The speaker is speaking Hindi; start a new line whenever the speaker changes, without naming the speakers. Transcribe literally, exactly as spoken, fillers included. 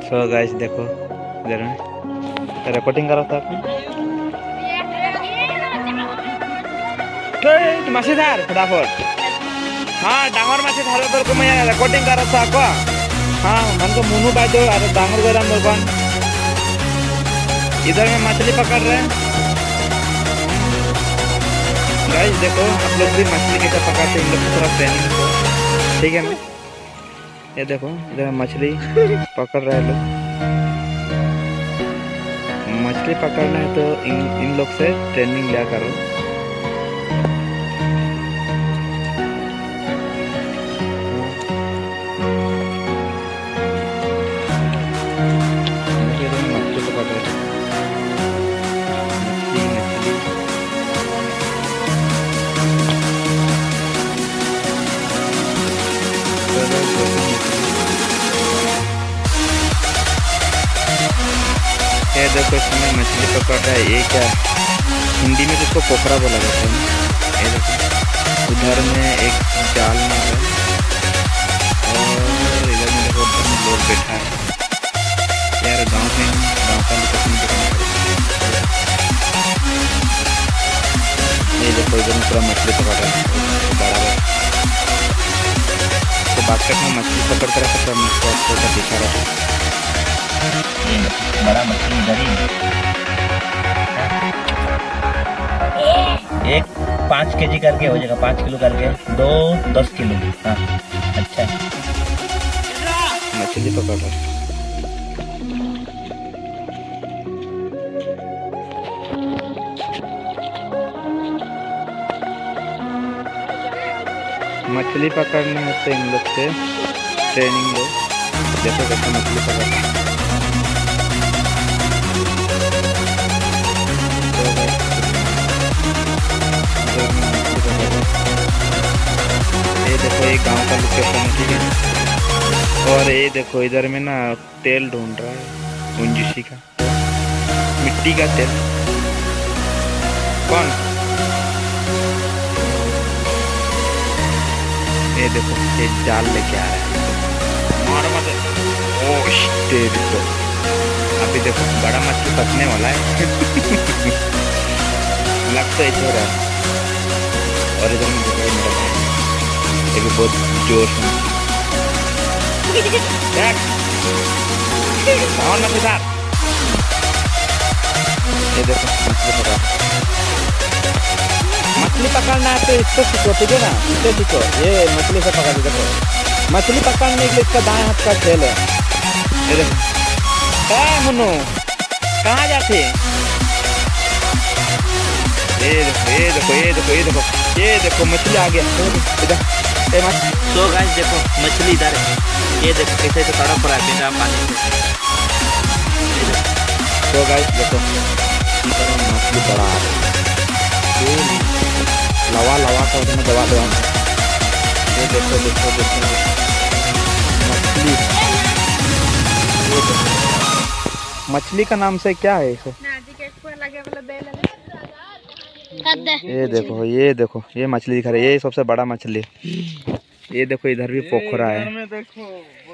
सो गाइस देखो इधर में रिकॉर्डिंग कर रहा था तो माछी धार फटाफट। हाँ डांगर माछी धार पर को मैं रिकॉर्डिंग कर रहा था को। हाँ मन को मुनु बाय दो अरे डांगर गरम दुकान इधर में मछली पकड़ रहे हैं गाइस। देखो आप लोग भी मछली कैसे पकड़ते हैं इन लोग की तरफ ट्रेनिंग ठीक है ना। ये देखो इधर मछली पकड़ रहे हैं लोग। मछली पकड़ना है तो इन इन लोग से ट्रेनिंग लिया करो। मछली पकड़ रहे हैं ये देखो इसमें मछली पकड़ रहा है। ये क्या हिंदी में जिसको पोखरा बोला जाता है। ये देखो उधर में एक जाल में है और इधर में देखो उधर में लोग बैठा है। यार गांव में गांव का लोकेशन दिखाना पड़ेगा। ये देखो इधर में पूरा मछली पकड़ रहा है बराबर। तो बास्केट में मछली पकड़ कर रखा था आपको दिखा रहा है। बड़ा मछली इधर ही एक पाँच के जी करके हो जाएगा। पाँच किलो करके दो दस किलो। हाँ अच्छा मछली पकड़ रहा है। मछली पकड़ने होते इन लोग से ट्रेनिंग लो। देखो कैसे मछली पकड़ना। ये देखो ये गांव का लोकेशन ठीक है। और ये देखो इधर में ना तेल ढूंढ रहा है उंजुशी का मिट्टी का तेल। कौन ये देखो ये जाल लेके आ रहा है। मार मत ओ देखो अभी देखो बड़ा मछली फंसने वाला है। लग तो इधर है और इधर में देखो मेरा भाई ये भी बहुत जोश में और मजेदार। ये देखो मछली पकड़ मछली पकड़ना है तो इसको सीखो ठीक है ना। इससे सीखो ये मछली से पकड़ देखो मछली पकड़ने के लिए इसका दाएं हाथ का खेल है। ये देखो मुन्नू कहाँ जाते हैं। ये देखो ये देखो ये देखो ये देखो ये देखो मछली आ गया इधर। तो गाइस देखो मछली इधर है। ये देखो कैसे तो तड़प रहा है बिना पानी से। तो गाइस देखो मछली बड़ा आ रहा है। लवा लवा कर उसमें दबा दो। ये देखो देखो देखो मछली। मछली का नाम से क्या है इसे। ये देखो ये देखो ये मछली दिखा रही है। ये सबसे बड़ा मछली। ये देखो इधर भी पोखरा है।